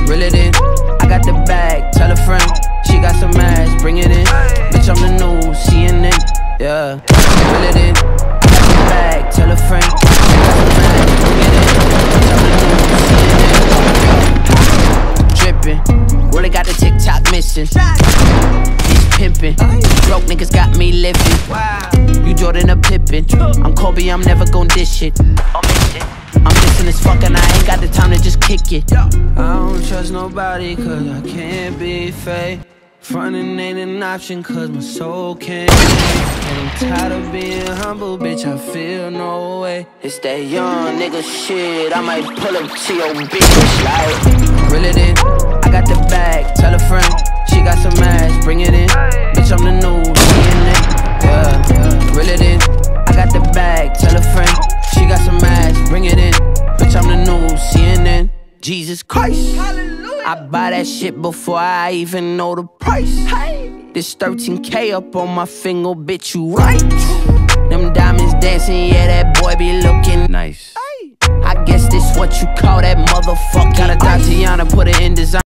Reel it in, I got the bag, tell a friend. She got some ass, bring it in. Bitch, I'm the new CNN, yeah. Reel it in, I got the bag, tell a friend. She got some ass, bring it in. Bitch, I'm the new CNN. Drippin', really got the TikTok missing. He's pimpin', broke niggas got me living. You Jordan or Pippin, I'm Kobe, I'm never gon' dish it. I'm missing as fuck and I ain't got the time to just kick it. I don't trust nobody cause I can't be fake. Frontin' ain't an option cause my soul can't be. And I'm tired of being humble, bitch, I feel no way. It's that young nigga shit, I might pull up to your bitch like. Reel it in, I got the bag, tell a friend. She got some ass, bring it in. Bitch, I'm the new CNN, yeah. Reel it in, I got the bag, tell a friend. She got some ass, bring it in. Bitch, I'm the new CNN. Jesus Christ, I buy that shit before I even know the price. This 13K up on my finger, bitch, you right. Them diamonds dancing, yeah, that boy be looking nice. I guess this what you call that motherfucker. Got a Tatiana, put it in design.